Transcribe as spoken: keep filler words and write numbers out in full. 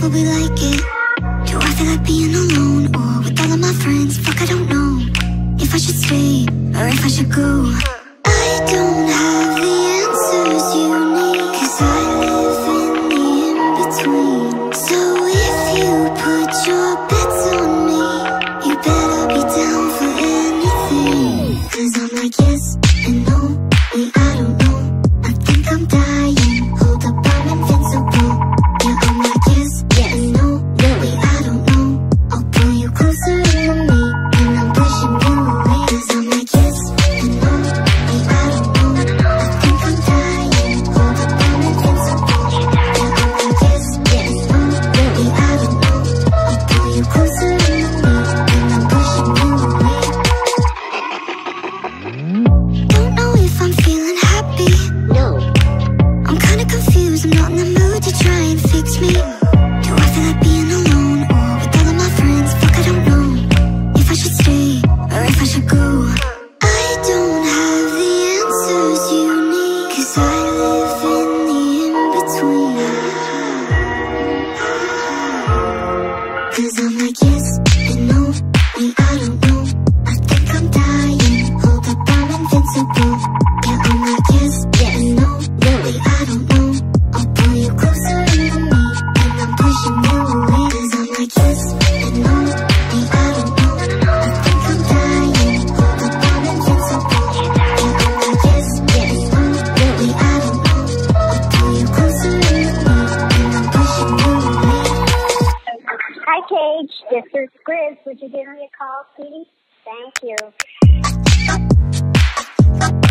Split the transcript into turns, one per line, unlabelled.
probably like it. Do I feel like being alone or with all of my friends? Fuck, I don't know if I should stay or if I should go. I don't have the answers you need, 'cause I live in the in-between. So if you put your bets on me, you better be down for anything. 'Cause I'm like yes and no, wait, I don't know, I think I'm dying. Hold up, I'm invincible. Yeah, I'm like yes, yeah and no, wait, I don't know, I'll pull you closer to me, and I'm pushing you away. 'Cause I'm like yes and no, wait, I don't know, I think I'm dying. Hold up, I'm invincible. Yeah, I'm like yes, yeah and no, wait, I don't know, I'll pull you closer to me, and I'm pushing you away. Don't know if I'm feeling happy. No, I'm kinda confused, I'm not in the mood to try and fix me. Do I feel like being alone or with all of my friends? Fuck, I don't know if I should stay or if I should go. I don't have the answers you need, 'cause I live in the in-between. 'Cause I'm like yes and no, wait, I don't know, I think I'm dying. Hold up, I'm invincible. Yeah, I'm like yes, yeah and no, wait, I don't know, I'll pull you closer to me, and I'm pushing you away. 'Cause I'm like yes and no, wait, I don't know, I think I'm dying. Hold up, I'm invincible. Yeah, I'm like yes, yeah and no, wait, I don't know, I'll pull you closer to me, and I'm pushing you away.
Hi, Cage. This is Grizz. Would you give me a call, please? Thank you.